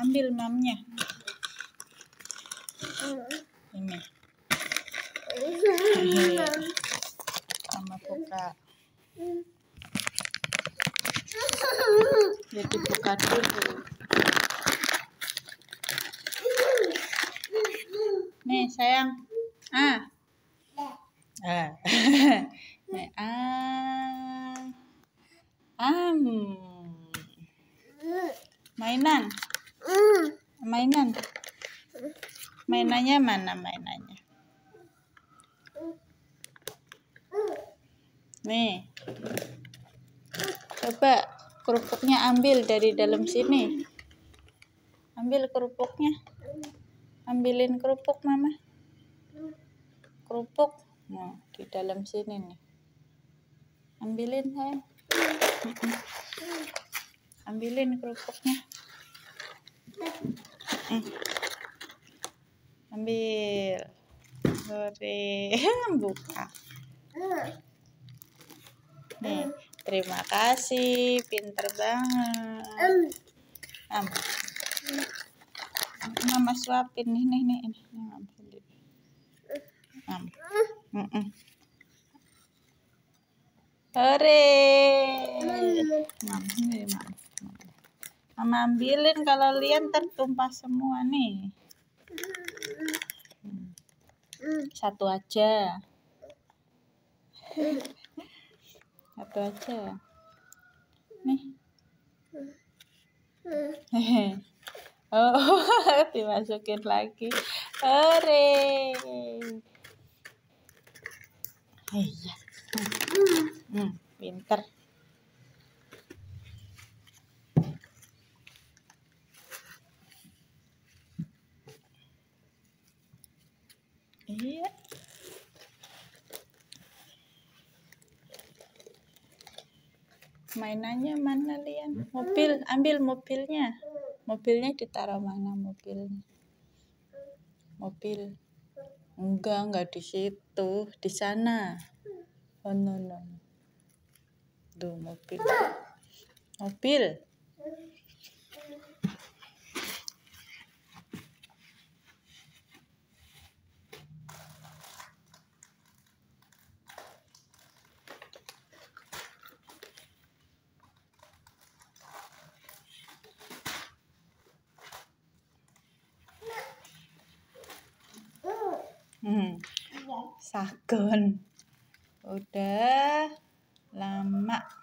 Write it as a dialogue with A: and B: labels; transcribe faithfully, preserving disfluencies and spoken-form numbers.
A: ambil mamnya. Ini. Mama buka. Jadi buka dulu. Nih sayang. Ah. Ah. Nih ah. Am. Mainan. Mainan. Mainannya mana mainannya? Nih. Coba kerupuknya ambil dari dalam sini. Ambil kerupuknya. Ambilin kerupuk mama. Kerupuk. Nah, di dalam sini nih. Ambilin sayang. Ambilin kerupuknya. Ambil. Hore. Buka. Nih, terima kasih. Pinter banget. Am. Mama suapin nih nih nih nih. Am. Mm-mm. Hore. Mam, nih, mam. Mama ambilin, kalau lihat tertumpah semua nih. Satu aja. Satu aja. Nih. Oh, dimasukin lagi. Hore. Iya. Hmm, pinter. Iya. Mainannya mana Lian? Mobil, ambil mobilnya. Mobilnya ditaruh mana mobilnya? Mobil. Enggak, enggak di situ, di sana. Oh no no. Tuh mobil. Mobil. Hmm. Sagon. Udah lama